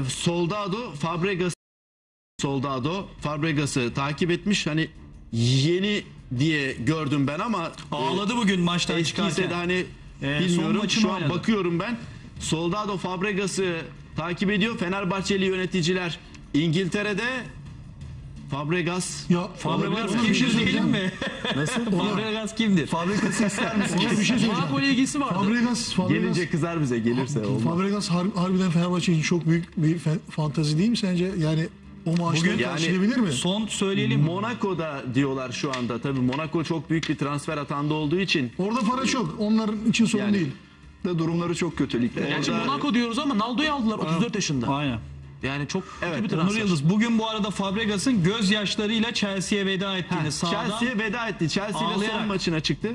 Soldado Fabregas'ı takip etmiş. Hani yeni diye gördüm ben ama ağladı bugün maçtan eskiyse çıkarken. de hani bilmiyorum. Şu an oynadı. bakıyorum ben. Soldado Fabregas'ı takip ediyor. Fenerbahçeli yöneticiler İngiltere'de Fabregas. Ya Fabregas ona bir şey kimdir değil söyleyeceğim. mi? Nasıl? Fabregas kimdir? Fabrikası ister misiniz? Ona bir şey söyleyeceğim. Monaco ile ilgisi vardı. Fabregas Gelince kızar bize, gelirse olmaz. Fabregas harbiden Fenerbahçe için çok büyük bir fantazi değil mi sence? Yani o maaşları Bugün karşılayabilir mi? Son söyleyelim. Monaco'da diyorlar şu anda. Tabii Monaco çok büyük bir transfer atağında olduğu için. Orada para çok. Onların için sorun Yani- değil. Da durumları çok kötü ligde. Gerçi Monaco diyoruz ama Naldo'yu aldılar 34 yaşında. Aynen. Yani çok kötü bir Onur transfer. Yıldız bugün bu arada Fabregas'ın gözyaşlarıyla Chelsea'ye veda ettiğini sağdan Chelsea'ye veda etti. Chelsea ile son ağlayarak. maçına çıktı.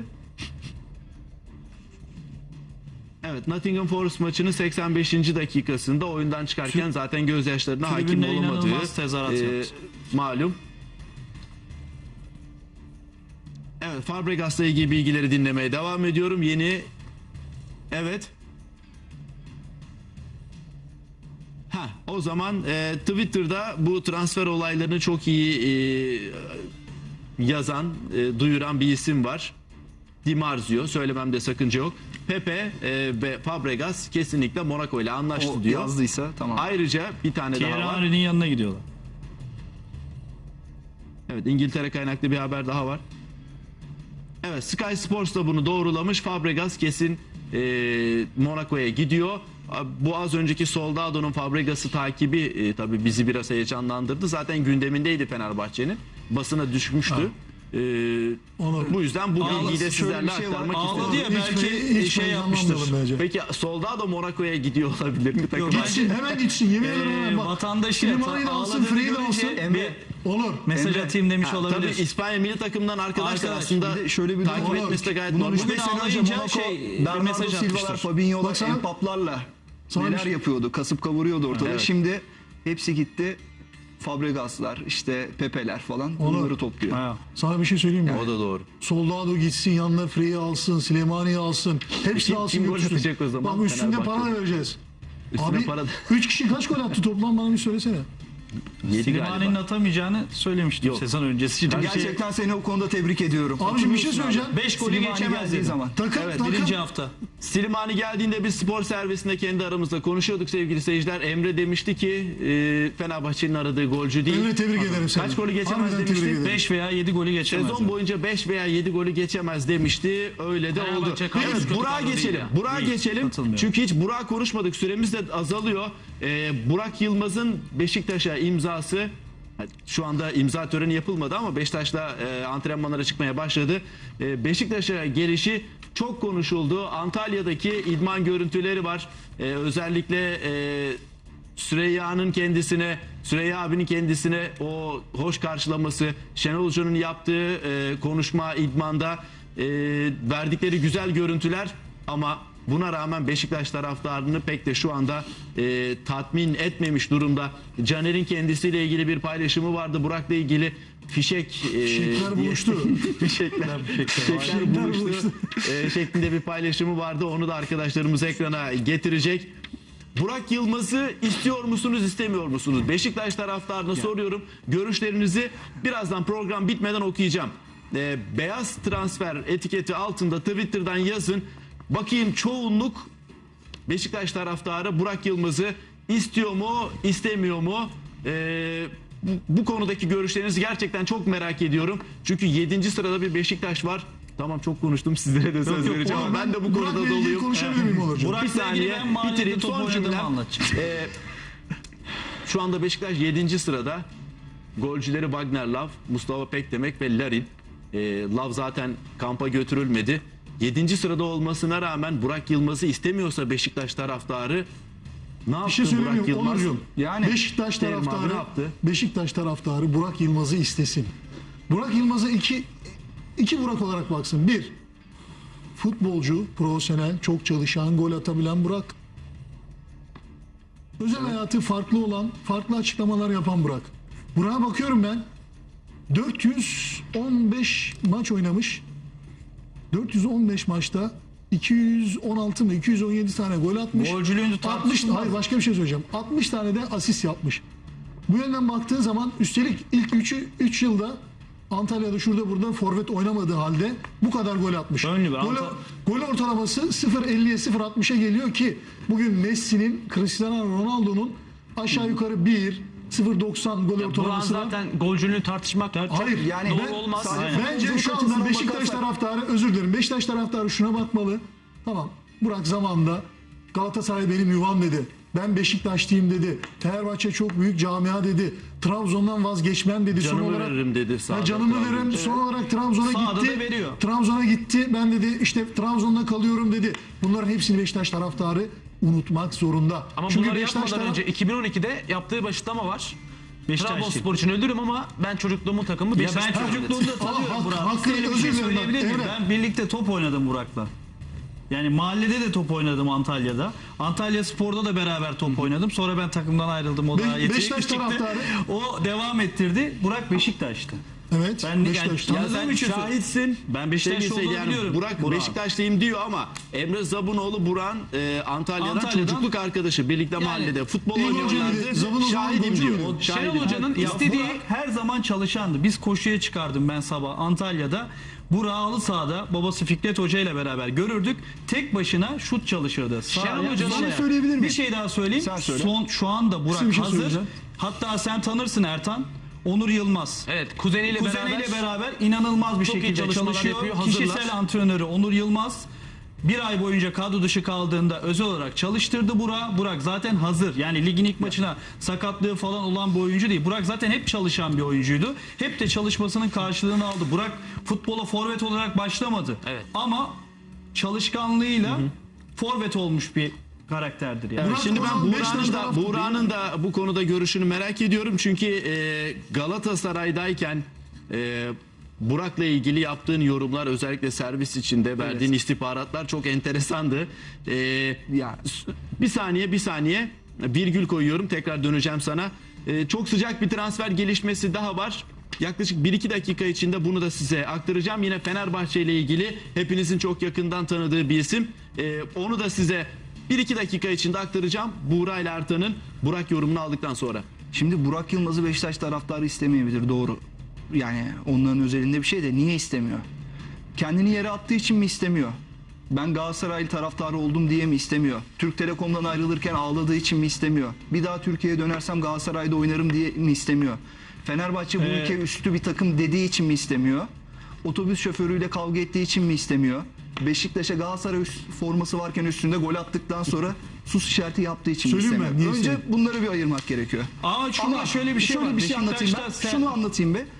Evet, Nottingham Forest maçının 85. dakikasında oyundan çıkarken zaten gözyaşlarına hakim Tribünler olamadığı inanılmaz tezahürat yaptı. malum. Evet, Fabregas'la ilgili bilgileri dinlemeye devam ediyorum. Evet. O zaman Twitter'da bu transfer olaylarını çok iyi yazan, duyuran bir isim var. Di Marzio, söylememde sakınca yok. Pepe ve Fabregas kesinlikle Monaco ile anlaştı O diyor. yazdıysa tamam. Ayrıca bir tane Thierry daha var. Henry'nin yanına gidiyorlar. Evet, İngiltere kaynaklı bir haber daha var. Evet, Sky Sports da bunu doğrulamış. Fabregas kesin Monaco'ya gidiyor. Bu az önceki Soldado'nun Fabregas'ı takibi tabii bizi biraz heyecanlandırdı. Zaten gündemindeydi Fenerbahçe'nin. Basına düşmüştü. Bu yüzden bu bilgiyi de şöyle sizlerle bir şey var. aktarmak Ağladı istedim. ya, belki Hiç şey yapmıştır. bence. Peki Soldado Monaco'ya gidiyor olabilir mi? Takım Gitsin, hemen gitsin. Yemin ederim hemen bak. Vatandaşı Slimani'yi de alsın, ağladığını Frey'i de görünce alsın. Emre Olur. mesaj Emre, atayım demiş Tabii olabilir. İspanya milli takımdan arkadaşlar Arkadaş, aslında bir de şöyle bir takip durum var. etmesi de gayet Bundan normal. 3-5 sene önce ağlayınca Monaco, bir Bernardo mesaj Silva'lar, atmıştır. Fabinho'lar, Bak sana- Empap'larla Sana bir neler şey- yapıyordu, kasıp kavuruyordu ortada. Evet. Şimdi hepsi gitti. Fabregas'lar, işte Pepe'ler falan bunları topluyor. Ha. Sana bir şey söyleyeyim mi? O da doğru. Soldado gitsin, yanına Frey'i alsın, Slimani'yi alsın. Hepsini Kim- alsın kim gol götürsün. atacak o zaman? Bak üstünde Fenerbahçe. para da vereceğiz. Üstüne Abi para da- 3 kişi kaç gol attı toplam bana bir söylesene. 7 Slimani'nin galiba. atamayacağını söylemiştim Yok. sezon öncesi. Gerçekten seni o konuda tebrik ediyorum. Abi şimdi bir şey söyleyeceğim. 5 golü Slimani geçemez geldiği dedim. zaman. Takım, Evet, takım, Birinci hafta. Slimani geldiğinde biz spor servisinde kendi aramızda konuşuyorduk sevgili seyirciler. Emre demişti ki Fenerbahçe'nin aradığı golcü değil. Emre tebrik ederim seni. Kaç golü geçemez Harbiden tebrik demişti? ederim. 5 veya 7 golü geçemez. Sezon boyunca 5 veya 7 golü geçemez demişti. Öyle de oldu. Fenerbahçe kadrosu Evet, kötü Burak'a kadro değil geçelim. ya. Burak'a Değil, geçelim. katılmıyorum. Çünkü hiç Burak'a konuşmadık. Süremiz de azalıyor. Burak Yılmaz'ın Beşiktaş'a imzası, şu anda imza töreni yapılmadı ama Beşiktaş'la antrenmanlara çıkmaya başladı. Beşiktaş'a gelişi çok konuşuldu. Antalya'daki idman görüntüleri var. Özellikle Süreyya abinin kendisine o hoş karşılaması, Şenol Hoca'nın yaptığı konuşma idmanda verdikleri güzel görüntüler ama buna rağmen Beşiktaş taraftarını pek de şu anda tatmin etmemiş durumda. Caner'in kendisiyle ilgili bir paylaşımı vardı. Burak'la ilgili Fişekler buluştu. Fişekler buluştu. Şeklinde bir paylaşımı vardı. Onu da arkadaşlarımız ekrana getirecek. Burak Yılmaz'ı istiyor musunuz, istemiyor musunuz? Beşiktaş taraftarına soruyorum. Görüşlerinizi birazdan program bitmeden okuyacağım. Beyaz transfer etiketi altında Twitter'dan yazın. Bakayım çoğunluk Beşiktaş taraftarı Burak Yılmaz'ı istiyor mu, istemiyor mu? Bu konudaki görüşlerinizi gerçekten çok merak ediyorum. Çünkü 7. sırada bir Beşiktaş var. Tamam, çok konuştum, sizlere de söz vereceğim ama ben de bu konuda Burak'la ilgili doluyum. konuşabilir miyim Onurcuğum? Bir Burak'la ilgili saniye ben mahallede bitireyim. top Son oynadığımı cümlem. anlatacağım. Şu anda Beşiktaş 7. sırada. Golcüleri Wagner Love, Mustafa Pekdemek ve Larin. Love zaten kampa götürülmedi. 7. sırada olmasına rağmen Burak Yılmaz'ı istemiyorsa Beşiktaş taraftarı ne yaptı Bir şey Burak söyleyeyim mi Yılmaz? Onurcuğum? Yani Beşiktaş Terim abi taraftarı, ne yaptı? Beşiktaş taraftarı Burak Yılmaz'ı istesin. Burak Yılmaz'a iki Burak olarak baksın. Bir, futbolcu, profesyonel, çok çalışan, gol atabilen Burak. Özel hayatı farklı olan, farklı açıklamalar yapan Burak. Burak'a bakıyorum ben. 415 maç oynamış. 415 maçta 216 mı 217 tane gol atmış. Golcülüğünü 60 tartışılmaz. hayır başka bir şey söyleyeceğim. 60 tane de asist yapmış. Bu yönden baktığın zaman üstelik ilk 3 yılda Antalya'da şurada burada forvet oynamadığı halde bu kadar gol atmış. Önlü bir Gol ortalaması 0.50'ye 0.60'a geliyor ki bugün Messi'nin, Cristiano Ronaldo'nun aşağı yukarı 0.90 gol Buran ortalaması var. zaten golcülüğünü tartışmak Hayır yani doğru ben olmaz. sadece- Bence Futbolculuk şu anda açısından Beşiktaş bakarsak- taraftarı, özür dilerim, Beşiktaş taraftarı şuna bakmalı. Tamam, Burak zamanında Galatasaray benim yuvam dedi. Ben Beşiktaşlıyım dedi. Fenerbahçe çok büyük camia dedi. Trabzon'dan vazgeçmem dedi. Canımı veririm dedi sahada. Canımı Trabzon'da. veririm. Son olarak Trabzon'a Sahada gitti. da veriyor. Trabzon'a gitti. Ben dedi işte Trabzon'da kalıyorum dedi. Bunların hepsini Beşiktaş taraftarı unutmak zorunda. Ama Çünkü bunları Beşiktaş yapmadan önce 2012'de yaptığı bir açıklama var. Beşiktaş Trabzonspor için ölürüm ama ben çocukluğumun takımı Ya Beşiktaş. ben tutuyorum dedi. çocukluğumda tanıyorum Burak'ı. hakkını Size bir özür şey dilerim söyleyebilir miyim? Emre. Ben birlikte top oynadım Burak'la. Yani mahallede de top oynadım Antalya'da. Antalya Spor'da da beraber top oynadım. Sonra ben takımdan ayrıldım. O da yetenekli Beşiktaş çıktı. taraftarı. O devam ettirdi. Burak Beşiktaş'tı. Evet. Ben Beşiktaş'ta. yani tanıdığım için Şahitsin. Ben Beşiktaşlı Sevgili olduğunu seyirciler, biliyorum. Burak Beşiktaşlıyım diyor ama Emre Zabunoğlu Burak'ın Antalya'dan çocukluk arkadaşı. Birlikte mahallede futbol İyi golcü oynuyorlardı. dedi. Zabunoğlu Şahidim golcü diyor. mü? Şenol Hoca'nın Ya istediği Burak her zaman çalışandı. Biz koşuya çıkardım ben sabah Antalya'da. Burak'ı halı sahada babası Fikret Hoca ile beraber görürdük. Tek başına şut çalışırdı. Şenol ayak, Hoca'nın- sol Bir şey ayak. söyleyebilir miyim? Bir şey daha söyleyeyim. Sen söyle. Şu anda Burak Bir şey hazır. söyleyeceğim. Hatta sen tanırsın Ertan. Onur Yılmaz. Evet, kuzeniyle Beraber inanılmaz bir çok iyi şekilde çalışmalar çalışıyor. yapıyor, hazırlar. Kişisel antrenörü Onur Yılmaz bir ay boyunca kadro dışı kaldığında özel olarak çalıştırdı Burak. Burak zaten hazır. Yani ligin ilk maçına sakatlığı falan olan bir oyuncu değil. Burak zaten hep çalışan bir oyuncuydu. Hep de çalışmasının karşılığını aldı. Burak futbola forvet olarak başlamadı. Evet. Ama çalışkanlığıyla forvet olmuş bir karakterdir yani. Evet, Burak şimdi o ben zaman Beşiktaş Buğra'nın taraftarı Buğra'nın da bu konuda görüşünü merak ediyorum. Çünkü Galatasaray'dayken Burak'la ilgili yaptığın yorumlar, özellikle servis içinde verdiğin istihbaratlar çok enteresandı. Ya Bir saniye virgül koyuyorum, tekrar döneceğim sana. Çok sıcak bir transfer gelişmesi daha var. Yaklaşık 1-2 dakika içinde bunu da size aktaracağım. Yine Fenerbahçe ile ilgili hepinizin çok yakından tanıdığı bir isim. Onu da size 1-2 dakika içinde aktaracağım. Buğra ile Ertan'ın Burak yorumunu aldıktan sonra. şimdi Burak Yılmaz'ı Beşiktaş taraftarı istemeyebilir, doğru. Yani onların özelinde bir şey de niye istemiyor? Kendini yere attığı için mi istemiyor? Ben Galatasaraylı taraftarı oldum diye mi istemiyor? Türk Telekom'dan ayrılırken ağladığı için mi istemiyor? Bir daha Türkiye'ye dönersem Galatasaray'da oynarım diye mi istemiyor? Fenerbahçe bu ülke üstü bir takım dediği için mi istemiyor? Otobüs şoförüyle kavga ettiği için mi istemiyor? Beşiktaş'a Galatasaray forması varken üstünde gol attıktan sonra sus işareti yaptığı için mi Söyleyeyim istemiyor? ben, niye Önce istemiyor? bunları bir ayırmak gerekiyor. Ama şurada şöyle bir şey var. bir şey anlatayım ben. Beşiktaş'ta Şunu anlatayım be.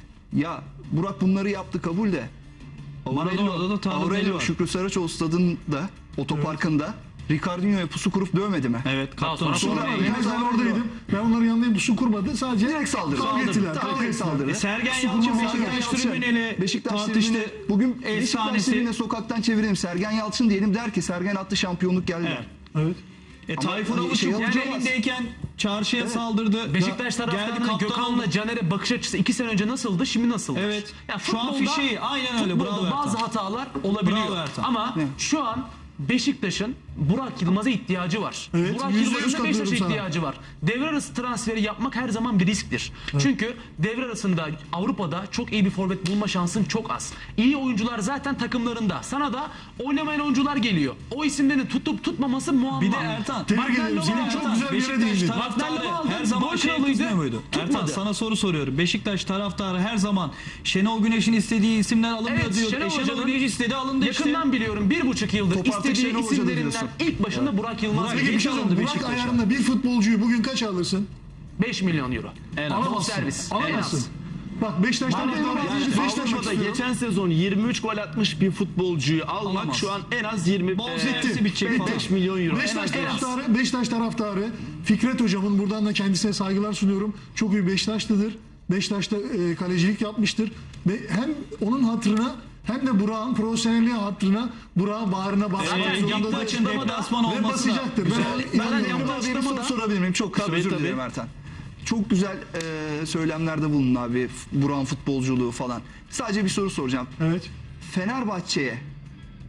Ya Burak bunları yaptı, kabul de. Maradona'da da tanıdığı Aurelio var. Şükrü Saraçoğlu stadında, otoparkında Ricardinho'ya pusu kurup dövmedi mi? Evet, Daha kaptan. sonra Sonra Ben oradaydım. Ben onların yanındayım. Su kurmadı. Sadece direkt saldırı. kavga ettiler. Direkt saldırı. Sergen Su Yalçın kurma Beşiktaş Sergen tribünüyle Yalçın. Beşiktaş tartıştı. tribüne bugün Beşiktaş Efsanesi. tribüne sokaktan çevirelim. Sergen Yalçın diyelim, der ki Sergen attı, şampiyonluk geldi. Evet. Evet. Tayfun hani şey Avuçuk yapacağız. elindeyken çarşıya saldırdı. Beşiktaş Geldi taraftarının kaptan Gökhan'la oldu. Caner'e bakış açısı 2 sene önce nasıldı, şimdi nasıl? Evet. Ya Şu an futbolda- fişeği, aynen öyle. Bravo Futbolda bazı Ertan. hatalar olabiliyor. Bravo Ertan. Ama şu an Beşiktaş'ın Burak Yılmaz'a ihtiyacı var. Evet, Burak %100 Yılmaz'ın da katılıyorum Beşiktaş'a sana. ihtiyacı var. Devre arası transferi yapmak her zaman bir risktir. Çünkü devre arasında Avrupa'da çok iyi bir forvet bulma şansın çok az. İyi oyuncular zaten takımlarında. Sana da oynamayan oyuncular geliyor. O isimlerin tutup tutmaması muamma. Bir de Ertan. Tebrik ederim. Marcelo Seni Alba- çok güzel bir yere Beşiktaş değindin. taraftarı Marcelo Alba her zaman gol şey kralıydı. tutmuyor muydu? Tutmadı. Ertan, sana soru soruyorum. Beşiktaş taraftarı her zaman Şenol Güneş'in istediği isimler alınmıyor Evet, diyor. Şenol Şenol Hoca'nın Güneş istedi, alındı işte. Yakından biliyorum, 1,5 yıldır Top artık istediği Şenol Hoca'da isimlerinden diyorsun. ilk başında Burak Yılmaz. Burak Peki bir Geç şey alındı söyleyeyim. Burak Beşiktaş'a. ayarında bir futbolcuyu bugün kaç alırsın? 5 milyon euro. Alamazsın. Bonservis. En az. Alamazsın. Bak Beşiktaş'tan Maradona da yani Beşiktaş'tan Avrupa'da istiyorum. geçen sezon 23 gol atmış bir futbolcuyu almak Alamaz. şu an en az 20 Bonservisi bitecek falan. 5 milyon euro. Beşiktaş En az. taraftarı, Beşiktaş taraftarı Fikret hocamın, buradan da kendisine saygılar sunuyorum. Çok iyi Beşiktaşlıdır. Beşiktaş'ta kalecilik yapmıştır. Ve hem onun hatırına hem de Burak'ın profesyonelliği hatırına Burak'ın bağrına basmak Zaten Lig zorundadır. maçın deplasman Ve olması da basacaktır. güzel. Ben Ben inanıyorum. yaptığım Abi bir soru açıklamada- sorabilir miyim? Çok kısa, Tabii, özür tabii. dilerim Ertan. Çok güzel söylemlerde bulundun abi. Burak'ın futbolculuğu falan. Sadece bir soru soracağım. Evet. Fenerbahçe'ye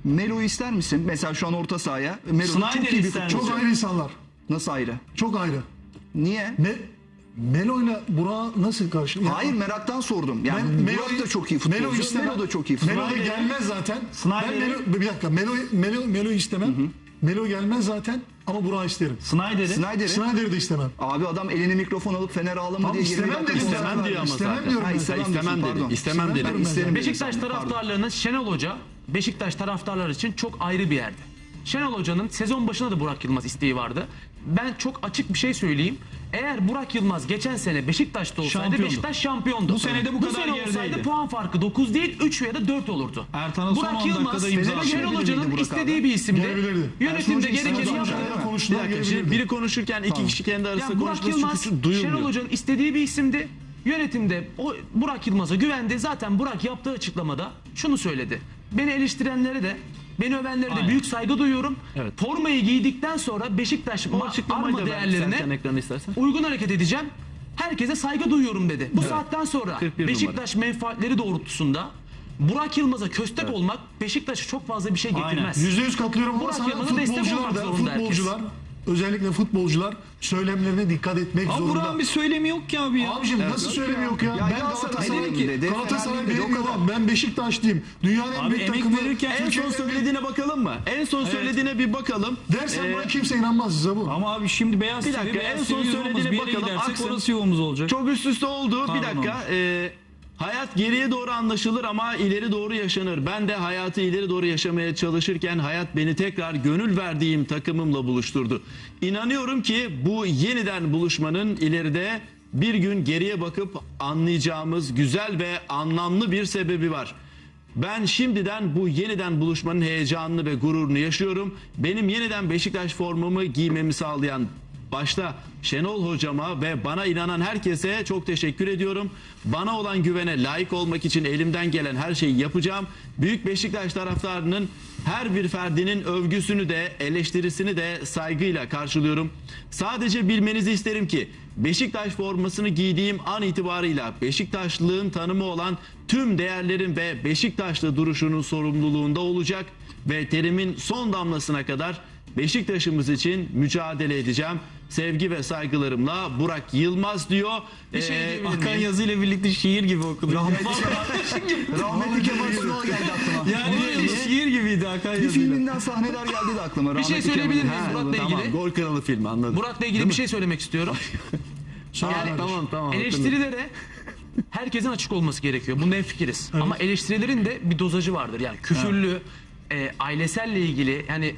Melo'yu ister misin? Mesela şu an orta sahaya. Melo çok Snyder'i iyi bir ister futbolcu. misin? Çok ayrı insanlar. Nasıl ayrı? Çok ayrı. Niye? Melo'yla Burak'ı nasıl karşı? Yani Hayır, meraktan sordum. Yani Ben Burak da çok iyi futbolcu. Melo istemem. Melo da çok iyi futbolcu. Melo da gelmez zaten. Snyder'i- Bir dakika. Melo istemem. Melo gelmez zaten ama Burak'ı isterim. Snyder'i. Snyder'i de istemem. Abi adam eline mikrofon alıp Fener ağlama Abi diye 20 istemem dakika dedim. konser İstemem verdi. diyor ama İstemem zaten. diyorum Ha, ben. istemem İstemem diyorsun, dedi. pardon. İstemem dedi. diyorum ben. İsterim Beşiktaş diyorsun, pardon. taraftarlarının Şenol Hoca Beşiktaş taraftarları için çok ayrı bir yerde. Şenol Hoca'nın sezon başında da Burak Yılmaz isteği vardı. Ben çok açık bir şey söyleyeyim. Eğer Burak Yılmaz geçen sene Beşiktaş'ta olsaydı Şampiyondu. Beşiktaş şampiyondu. Bu sene de bu kadar sene olsaydı gerideydi. puan farkı 9 değil 3 ya da 4 olurdu. Ertan'ın son 10 dakikada imza Şenol attı. Hoca'nın Gelebilir miydi Burak istediği abi? bir isimdi. Gelebilirdi. Yönetimde Ersun Hoca gerekeni istemez yaptı. hocam. Bir Konuştular, dakika, şimdi gelebilirdi. biri konuşurken iki kişi kendi arasında Yani Burak konuşması Yılmaz, çünkü duyulmuyor. Şenol Hoca'nın istediği bir isimdi. Yönetimde o Burak Yılmaz'a güvendi. Zaten Burak yaptığı açıklamada şunu söyledi. Beni eleştirenlere de, beni övenlere de Aynen. büyük saygı duyuyorum. Evet. Formayı giydikten sonra Beşiktaş O açıklamayı arma da ver sen değerlerine ekranı istersen. uygun hareket edeceğim. Herkese saygı duyuyorum dedi. Bu saatten sonra 41 Beşiktaş menfaatleri doğrultusunda Burak Yılmaz'a köstek olmak Beşiktaş'a çok fazla bir şey getirmez. %100 katılıyorum ama Burak sana Yılmaz'a destek olmak futbolcular da zorunda herkes. özellikle futbolcular söylemlerine dikkat etmek Ama zorunda. Burak'ın bir söylemi yok ki abi ya. Abicim nasıl söylemi yok ya? Ya Ben Galatasaray'ım dedi, Galatasaray Fener'im dedi, benim o kadar. yuvam. Ben Beşiktaşlıyım. Dünyanın en Abi büyük emek takımı. verirken En son Türkiye'nin söylediğine bakalım mı? En son söylediğine bir bakalım. dersen buna kimse inanmaz size bu. Ama abi şimdi Beyaz Bir TV, dakika, Beyaz en son TV yuvamız. söylediğine Bir yere bakalım. gidersek Aksın. orası yuvamız olacak. Çok üst üste oldu. Pardon Bir dakika. Hayat geriye doğru anlaşılır ama ileri doğru yaşanır. Ben de hayatı ileri doğru yaşamaya çalışırken hayat beni tekrar gönül verdiğim takımımla buluşturdu. İnanıyorum ki bu yeniden buluşmanın ileride bir gün geriye bakıp anlayacağımız güzel ve anlamlı bir sebebi var. Ben şimdiden bu yeniden buluşmanın heyecanını ve gururunu yaşıyorum. Benim yeniden Beşiktaş formamı giymemi sağlayan başta Şenol hocama ve bana inanan herkese çok teşekkür ediyorum. Bana olan güvene layık olmak için elimden gelen her şeyi yapacağım. Büyük Beşiktaş taraftarının her bir ferdinin övgüsünü de eleştirisini de saygıyla karşılıyorum. Sadece bilmenizi isterim ki Beşiktaş formasını giydiğim an itibarıyla Beşiktaşlılığın tanımı olan tüm değerlerin ve Beşiktaşlı duruşunun sorumluluğunda olacak ve terimin son damlasına kadar Beşiktaş'ımız için mücadele edeceğim. Sevgi ve saygılarımla Burak Yılmaz diyor. Bir şey diyebilir Akan miyim? yazıyla birlikte şiir gibi okudu. Rahmetli Kemal Sunal geldi aklıma. Yani şiir gibiydi Akan Bir yazıyla. filminden sahneler geldi de aklıma. Bir şey Rahmetli söyleyebilir Kemal'in. miyim Ha, Murat'la ilgili? Tamam, Gol Kralı filmi anladım. Murat'la ilgili bir şey söylemek istiyorum. Tamam. Eleştirilere herkesin açık olması gerekiyor. Bunda hemfikiriz. Ama eleştirilerin de bir dozajı vardır. Yani küfürlü, aileselle ilgili yani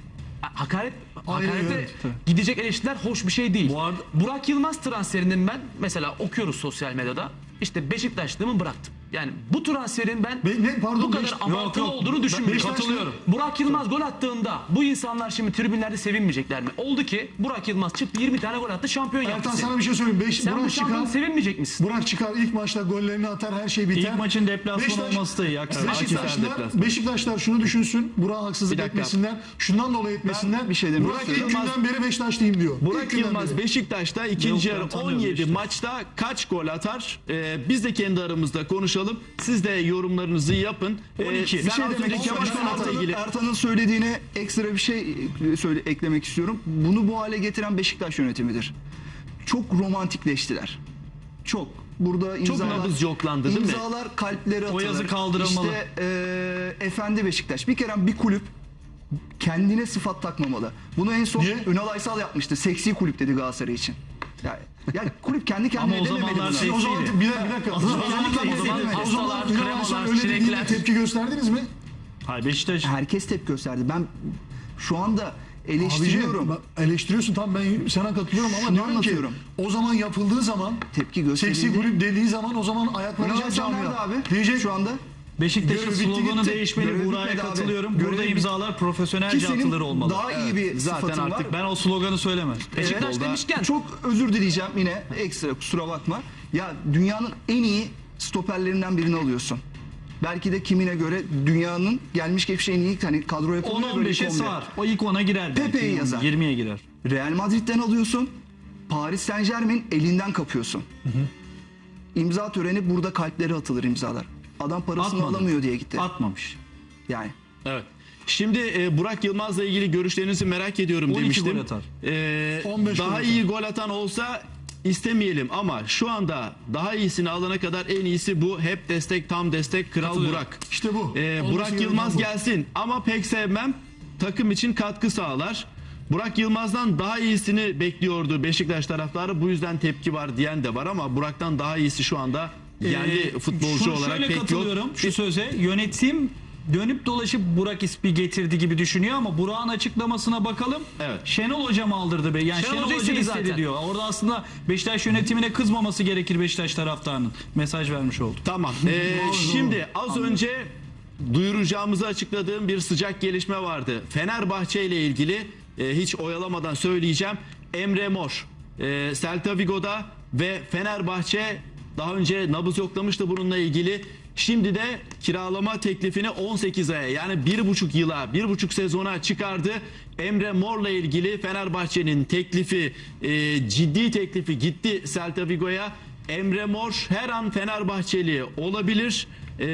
hakarete evet, gidecek eleştiriler hoş bir şey değil. Bu arada- Burak Yılmaz transferinin ben mesela okuyoruz sosyal medyada. İşte Beşiktaşlığımı bıraktım. Yani bu transferin ben Pardon, bu kadar Beş- abartılı yok. olduğunu düşünmüyorum. Beşiktaşlı- Katılıyorum. Burak Yılmaz gol attığında bu insanlar şimdi tribünlerde sevinmeyecekler mi? Oldu ki Burak Yılmaz çıktı 20 tane gol attı, şampiyon yaptı Ertan seni. sana bir şey söyleyeyim. Sen bu Burak şampiyon çıkar. sevinmeyecek misin? Burak çıkar ilk maçta gollerini atar her şey biter. İlk maçın deplasman Beşiktaş- olması da iyi. Aksine Beşiktaşlar şunu düşünsün. Burak'a haksızlık Bir dakika. etmesinler. Şundan dolayı etmesinler. bir şey demek Burak ilk istiyorum. günden beri Beşiktaşlıyım diyor. İlk Burak günden Yılmaz beri. Beşiktaş'ta ikinci Yok, yarı ben tanıyorum 17 işte. maçta kaç gol atar? Biz de kendi aramızda konuşalım. Siz de yorumlarınızı yapın. 12. Sen Bir şey az demek önceki istiyorum. Başkan'la ilgili. Ertan'ın söylediğine ekstra bir şey eklemek istiyorum. Bunu bu hale getiren Beşiktaş yönetimidir. Çok romantikleştiler. Çok. Burada imzalar, nabız yoklandı, değil mi? İmzalar kalpleri atılır. yazı kaldırılmalı. İşte efendi Beşiktaş. Bir kere bir kulüp kendine sıfat takmamalı. Bunu en son Niye? Ünal Aysal yapmıştı. Seksi kulüp dedi Galatasaray için. Yani kulüp kendi kendine Ama o dememeli zamanlar bunu. O zaman seksiydi. bir dakika. O zaman Hastalar, Ünal kremalar, Aysal öyle dediğinde çilekler. tepki gösterdiniz mi? Hayır Beşiktaş. Herkes tepki gösterdi. Ben şu anda Abiciğim, eleştiriyorum. bak, eleştiriyorsun tamam ben sana katılıyorum ama Şunu diyorum ki anlatıyorum. o zaman yapıldığı zaman Tepki seksi gösterildi. kulüp dediği zaman o zaman Ünal ayaklanacak Aysal nerede camia. abi? Diyecek Şu anda. Beşiktaş'ın Görev bitti, sloganı gitti. değişmeli. Görev Buğra'ya bitmedi abi. katılıyorum. Görev Burada bitti. imzalar profesyonelce Ki senin atılır olmalı. daha iyi bir Zaten sıfatın artık var. Ben o sloganı söyleme. Beşiktaş Futbolda- demişken Çok özür dileyeceğim yine ekstra kusura bakma. Ya dünyanın en iyi stoperlerinden birini alıyorsun. Belki de kimine göre dünyanın gelmiş geçmiş en iyi hani kadro yapılmıyor böyle 10-15'e kombi. sığar. O ilk 10'a girer. belki. Pepe'yi yazar. 20'ye girer. Real Madrid'den alıyorsun. Paris Saint Germain elinden kapıyorsun. İmza töreni burada kalpleri atılır imzalar. Adam parasını Atmadı. alamıyor diye gitti. Atmamış. Yani. Evet. Şimdi Burak Yılmaz'la ilgili görüşlerinizi merak ediyorum 12 demiştim. gol atar. 15 Daha gol atar. iyi gol atan olsa istemeyelim ama şu anda daha iyisini alana kadar en iyisi bu. Hep destek, tam destek, Kral Katılıyorum. Burak. İşte bu. Olması Burak gereken Yılmaz bu. gelsin ama pek sevmem. Takım için katkı sağlar. Burak Yılmaz'dan daha iyisini bekliyordu Beşiktaş taraftarı. Bu yüzden tepki var diyen de var ama Burak'tan daha iyisi şu anda yerli futbolcu Şöyle olarak pek yok. katılıyorum şu söze. Yönetim dönüp dolaşıp Burak ismi getirdi gibi düşünüyor ama Burak'ın açıklamasına bakalım. Evet. Şenol Hocam aldırdı be. Yani Şenol Şenol Hoca Hoca istedi istedi zaten. diyor. Orada aslında Beşiktaş yönetimine kızmaması gerekir Beşiktaş taraftarının. Mesaj vermiş oldu. Tamam. Şimdi az önce duyuracağımızı açıkladığım bir sıcak gelişme vardı. Fenerbahçe ile ilgili hiç oyalamadan söyleyeceğim. Emre Mor, Celta Vigo'da ve Fenerbahçe daha önce nabız yoklamıştı bununla ilgili. Şimdi de kiralama teklifini 18 aya yani 1,5 yıla, 1,5 sezona çıkardı. Emre Mor'la ilgili Fenerbahçe'nin teklifi, ciddi teklifi gitti Celta Vigo'ya. Emre Mor her an Fenerbahçeli olabilir.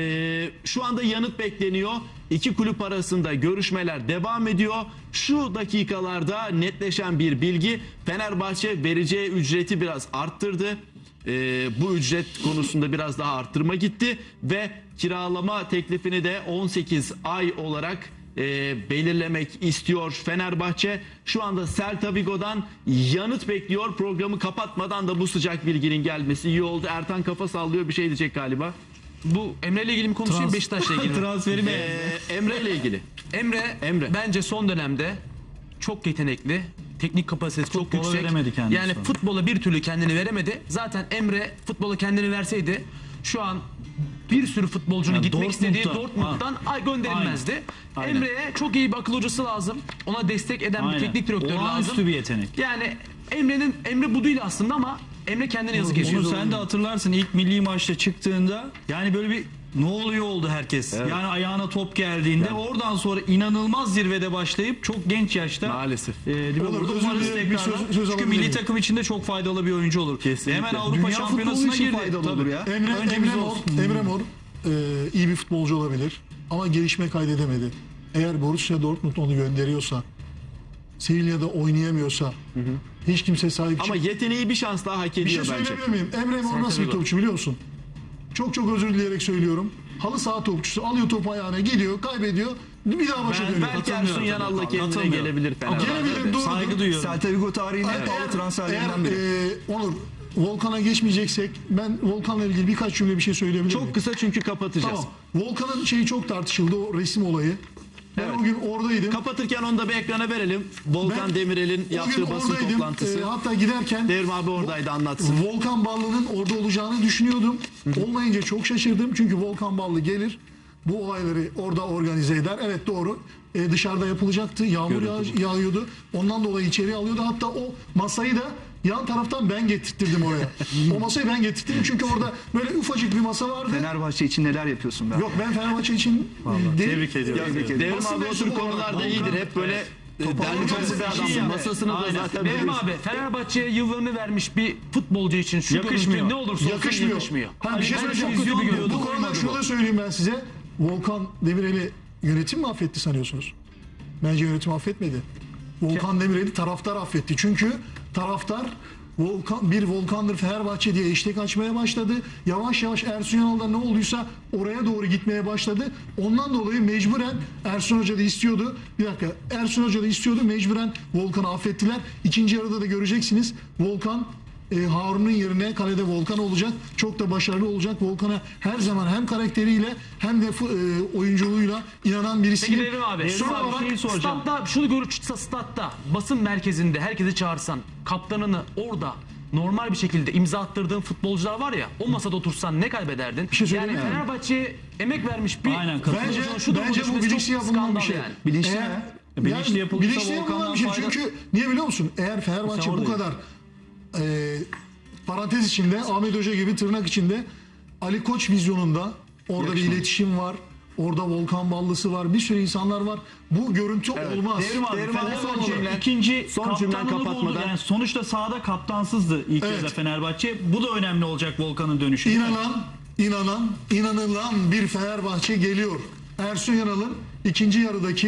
Şu anda yanıt bekleniyor. İki kulüp arasında görüşmeler devam ediyor. Şu dakikalarda netleşen bir bilgi, Fenerbahçe vereceği ücreti biraz arttırdı. Bu ücret konusunda biraz daha arttırma gitti ve kiralama teklifini de 18 ay olarak belirlemek istiyor Fenerbahçe. Şu anda Celta Vigo'dan yanıt bekliyor. Programı kapatmadan da bu sıcak bilginin gelmesi iyi oldu. Ertan kafa sallıyor, bir şey diyecek galiba. Bu Emre ile ilgili mi konuşayım, Beşiktaş'la ilgili mi? Transferi mi? Emre ile ilgili. Emre bence son dönemde çok yetenekli. Teknik kapasitesi çok Futbola yüksek. veremedi kendini Yani sonra. futbola bir türlü kendini veremedi. Zaten Emre futbola kendini verseydi şu an bir sürü futbolcunun Yani gitmek istediği Dortmund'da. Dortmund'dan gönderilmezdi. Aynen. Emre'ye çok iyi bir akıl hocası lazım. Ona destek eden bir Aynen. teknik direktör lazım. Olağanüstü bir yetenek. Yani Emre bu değil aslında ama Emre kendine yazık ediyor. Onu sen de hatırlarsın ilk milli maçta çıktığında yani böyle bir ne oluyor oldu herkes. Yani ayağına top geldiğinde oradan sonra inanılmaz zirvede başlayıp çok genç yaşta Maalesef. dibe Olur, vurdu. özür Umarız dilerim, bir tekrardan. söz Çünkü alabilir milli miyim? takım içinde çok faydalı bir oyuncu olur. Kesinlikle. Hemen Avrupa Dünya Şampiyonası'na futbolu için girdi. faydalı olur ya. Öncemiz olsun. Emre Mor iyi bir futbolcu olabilir ama gelişme kaydedemedi. Eğer Borussia Dortmund onu gönderiyorsa, Sevilla'da oynayamıyorsa, hiç kimse sahip Ama yeteneği bir şans daha hak Bir ediyor şey bence. söyleyebilir miyim? Emre Mor nasıl bir Vigo. topçu biliyor musun? Çok özür dileyerek söylüyorum. Halı saha topçusu alıyor topu ayağına, gidiyor, kaybediyor, bir daha başa dönüyor. Belki Ersun Yanal'la kendine Katılmıyorum. gelebilir Fenerbahçe. Gelebilir, doğrudur. Saygı duyuyorum. Celta Vigo tarihinin en pahalı transferlerinden biri. Onur, Volkan'a geçmeyeceksek ben Volkan'la ilgili birkaç cümle bir şey söyleyebilir miyim? Çok kısa çünkü kapatacağız. Tamam. Volkan'ın şeyi çok tartışıldı, o resim olayı. Ben Evet. o gün oradaydım. Kapatırken onu da bir ekrana verelim. Volkan Ben Demirel'in o gün yaptığı basın oradaydım. toplantısı. Hatta giderken Devrim abi oradaydı, anlatsın. Volkan Ballı'nın orada olacağını düşünüyordum. Olmayınca çok şaşırdım. Çünkü Volkan Ballı gelir, bu olayları orada organize eder. Evet, doğru. Dışarıda yapılacaktı. Yağmur yağıyordu. Ondan dolayı içeriye alıyordu. Hatta o masayı da yan taraftan ben getirttirdim oraya. O masayı ben getirttirdim çünkü orada böyle ufacık bir masa vardı. Fenerbahçe için neler yapıyorsun be? Yok, ben Fenerbahçe için değil. Tebrik ediyorum. Devrim Basın abi o tür mensubu olarak konularda Volkan- iyidir. Hep böyle derli toplu bir adamdır. Masasını da zaten Devrim biliyorsun. abi Fenerbahçe'ye yıllarını vermiş bir futbolcu için şu Yakışmıyor. görüntü ne olursa olsun yakışmıyor. Ha, bir şey Bence söyleyeyim. üzücü bir görüntü. Bu konuda şunu da söyleyeyim ben size. Volkan Demirel'i yönetim mi affetti sanıyorsunuz? Bence yönetim affetmedi. Volkan Demirel'i taraftar affetti. Çünkü taraftar bir Volkan'dır Fenerbahçe diye eşlik açmaya başladı. Yavaş yavaş Ersun Yanal'da ne olduysa oraya doğru gitmeye başladı. Ondan dolayı mecburen Ersun Hoca da istiyordu. Bir dakika, Ersun Hoca da istiyordu. Mecburen Volkan'ı affettiler. İkinci yarıda da göreceksiniz. Volkan Harun'un yerine kalede Volkan olacak. Çok da başarılı olacak. Volkan'a her zaman hem karakteriyle hem de oyunculuğuyla inanan birisiyim. Peki Devrim abi, Son olarak şeyi soracağım. statta şunu görürse statta basın merkezinde herkesi çağırsan kaptanını orada normal bir şekilde imza attırdığın futbolcular var ya, o masada otursan ne kaybederdin? şey söyleyeyim Yani mi? Fenerbahçe'ye emek vermiş bir Aynen, katılıyorum. Bence, şu duruma bence bu düşmesi bilinçli çok yapılan bir skandal şey. yani. Bilinçli Eğer- mi? Bilinçli yapılırsa bilinçli yapılan Volkan'dan bir şey. fayda- Çünkü niye biliyor musun? Eğer Fenerbahçe Sen bu oradaydın. kadar parantez içinde, Ahmet Hoca gibi tırnak içinde Ali Koç vizyonunda orada bir iletişim var. Orada Volkan Ballısı var. Bir sürü insanlar var. Bu görüntü olmaz. Devrim abi, Devrim abi, Fenerbahçe son cümle. ikinci Son cümlen kaptanlığı kapatmadan. buldu. Yani sonuçta sahada kaptansızdı ilk Evet. yarıda Fenerbahçe. Bu da önemli olacak Volkan'ın dönüşü. İnanılan bir Fenerbahçe geliyor. Ersun Yanal'ın ikinci yarıdaki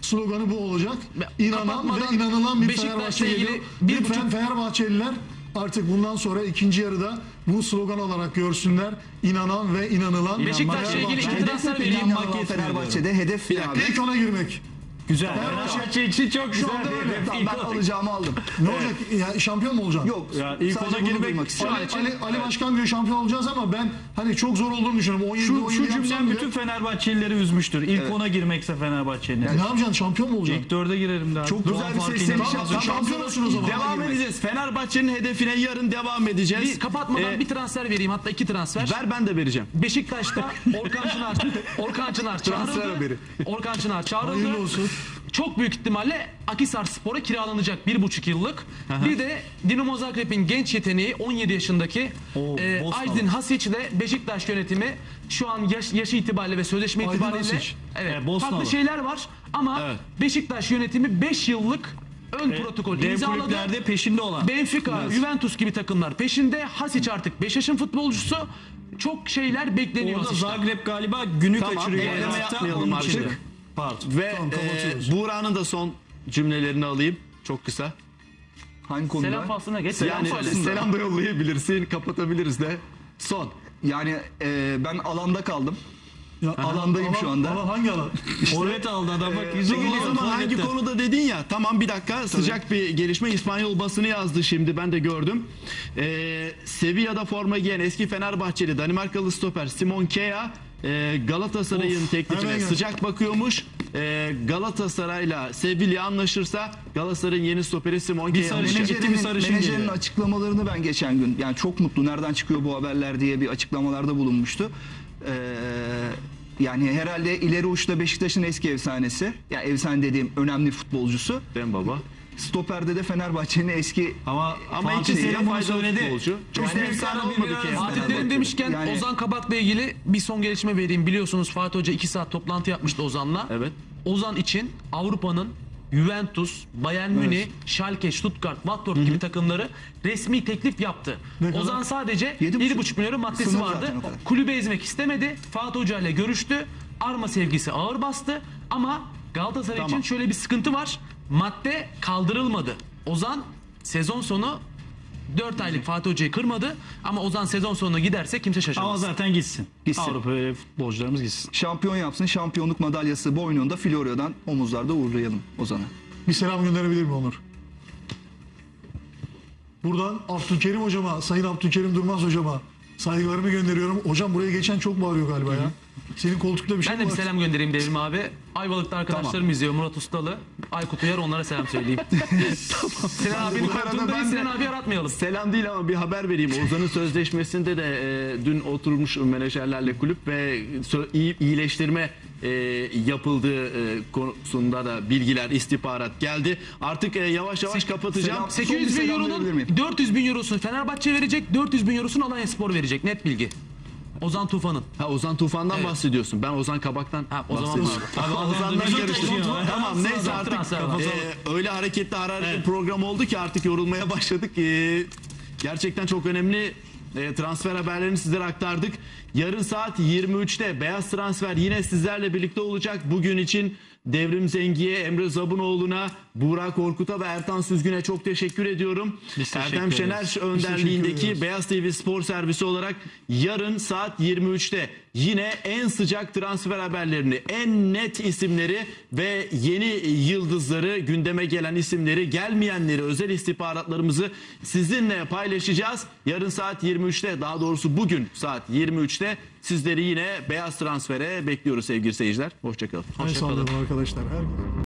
sloganı bu olacak. Ve İnanan kapatmadan ve inanılan bir Beşiktaş'la Fenerbahçe ilgili geliyor. bir Lütfen buçuk- Fenerbahçeliler artık bundan sonra ikinci yarıda bu slogan olarak görsünler. İnanan ve inanılan Beşiktaş'la ilgili iki Fenerbahçe. transfer Hedef vereyim. İnanılan Fenerbahçe'de hedef Bir ne dakika, abi? İlk ona girmek. Güzel. Fenerbahçe- Fenerbahçe için çok güzel. anda bir öyle. hedef. Tamam, ben alacağımı aldım. Ne olacak? Ya, şampiyon mu olacaksın? Yok. Ya ilk sadece ona bunu girmek duymak istiyorum. Ali Başkan diyor şampiyon olacağız ama ben hani çok zor olduğunu düşünüyorum. 17 Şu 17 yapsam cümlem bile- bütün Fenerbahçelileri üzmüştür. İlk ona girmekse Fenerbahçe'nin. Ya ne yapacaksın? Şampiyon mu olacaksın? İlk dörde girerim daha. Çok güzel bir fark sesleniş etmez. yaptın. Şampiyon olsun o zaman. Devam edeceğiz. Fenerbahçe'nin hedefine yarın devam edeceğiz. Bir kapatmadan bir transfer vereyim, hatta iki transfer. Ver, ben de vereceğim. Beşiktaş'ta Orkan Çınar Transfer haberi. çağrıldı. Orkan Çınar çağrıldı. Hayırlı olsun. Çok büyük ihtimalle Akhisar Spor'a kiralanacak 1,5 yıllık. Bir de Dinamo Zagreb'in genç yeteneği 17 yaşındaki Bosnalı. Aydin Hasic ile Beşiktaş yönetimi şu an yaşı itibariyle ve sözleşme Aydin itibariyle Hasic. Bosnalı. farklı şeyler var ama Evet. Beşiktaş yönetimi 5 yıllık ön protokol Dev imzaladı. kulüplerde peşinde olan. Benfica, Juventus gibi takımlar peşinde. Hasic artık 5 yaşın futbolcusu. Çok şeyler bekleniyor Orada Hasic'ten. Zagreb galiba günü Tamam, kaçırıyor. ekleme Hatta yapmayalım onun artık. için. Pardon. Ve Tamam, kapatıyoruz. Buğra'nın da son cümlelerini alayım. Çok kısa. Hangi konuda? Selam faslına geç. Selam Yani faslına. selam da yollayabilirsin, kapatabiliriz de. Son. Yani ben alanda kaldım. Ya, Alandayım şu anda. Alan hangi alan? Forvet aldı adam bak. Yüzü Peki o zaman hangi konuda dedin ya? Tamam, bir dakika, sıcak bir gelişme. İspanyol basını yazdı şimdi, ben de gördüm. Sevilla'da forma giyen eski Fenerbahçeli Danimarkalı stoper Simon Kea Galatasaray'ın teklifine hemen gel. sıcak bakıyormuş. Galatasaray'la Sevilla anlaşırsa Galatasaray'ın yeni stoperi Simon Kea sarışın olacak. gitti, bir sarışın Menajerin geliyor. açıklamalarını ben geçen gün, yani çok mutlu, nereden çıkıyor bu haberler diye bir açıklamalarda bulunmuştu. Yani herhalde ileri uçta Beşiktaş'ın eski efsanesi, yani efsane dediğim önemli futbolcusu. Ben baba. Stoperde de Fenerbahçe'nin eski Ama Ama Fatih ikisi de Terim bunu faydalı söyledi. futbolcu. Çok Yani efsane efsane olmadı bir ki. Fatih Terim demişken Yani- Ozan Kabak'la ilgili bir son gelişme vereyim. Biliyorsunuz Fatih Hoca 2 saat toplantı yapmıştı Ozan'la. Evet. Ozan için Avrupa'nın Juventus, Bayern Münih, Schalke, Stuttgart, Watford gibi takımları resmi teklif yaptı. Ne kadar? Ozan sadece 7,5 7,5 milyon maddesi Sınır vardı. zaten o kadar. Kulübe ezmek istemedi. Fatih Hoca ile görüştü. Arma sevgisi ağır bastı ama Galatasaray Tamam. için şöyle bir sıkıntı var. Madde kaldırılmadı. Ozan sezon sonu 4 aylık Fatih Hoca'yı kırmadı ama Ozan sezon sonuna giderse kimse Ama şaşırmaz. zaten gitsin. Gitsin. Avrupa futbolcularımız gitsin. şampiyon yapsın. Şampiyonluk madalyası boynunda Florya'dan omuzlarda uğurlayalım Ozan'ı. Bir selam gönderebilir mi Onur? Buradan Abdülkerim hocama, Sayın Abdülkerim Durmaz hocama saygılarımı gönderiyorum. Hocam buraya geçen çok bağırıyor galiba ya. Senin koltukta bir şey Ben de mi bir var? selam göndereyim Devrim abi. Ayvalık'ta arkadaşlarım izliyor. Murat Ustalı, Aykut Uyar, onlara selam söyleyeyim. Sinan abinin Bu arada koltuğundayız. ben de- Sinan abi aratmayalım. Selam değil ama bir haber vereyim. Ozan'ın sözleşmesinde de dün oturmuş menajerlerle kulüp ve iyileştirme yapıldığı konusunda da bilgiler, istihbarat geldi. Artık yavaş yavaş kapatacağım. selam- 800 bin Son bir selam verebilir euronun miyim? 400 bin eurosunu Fenerbahçe verecek, 400 bin eurosunu Alanyaspor verecek. Net bilgi. Ozan Tufan'ın. Ha, Ozan Tufan'dan Evet. bahsediyorsun. Ben Ozan Kabak'tan Ha, o zaman bahsediyorum. Abi Ozan'dan Ozan karıştım. taşıyor. Tamam, Sıradan neyse artık transfer var. öyle hareketli hararetli bir program oldu ki artık yorulmaya başladık. Gerçekten çok önemli transfer haberlerini sizlere aktardık. Yarın saat 23'te Beyaz Transfer yine sizlerle birlikte olacak. Bugün için Devrim Zengi'ye, Emre Zabunoğlu'na, Buğra Korkut'a ve Ertan Süzgün'e çok teşekkür ediyorum. Biz teşekkür Ertem Şener ederiz. önderliğindeki ediyoruz. Beyaz TV Spor Servisi olarak yarın saat 23'te yine en sıcak transfer haberlerini, en net isimleri ve yeni yıldızları, gündeme gelen isimleri, gelmeyenleri, özel istihbaratlarımızı sizinle paylaşacağız. Yarın saat 23'te, daha doğrusu bugün saat 23'te sizleri yine Beyaz Transfer'e bekliyoruz sevgili seyirciler. Hoşçakalın. Ben sağlıyorum arkadaşlar. Herkese.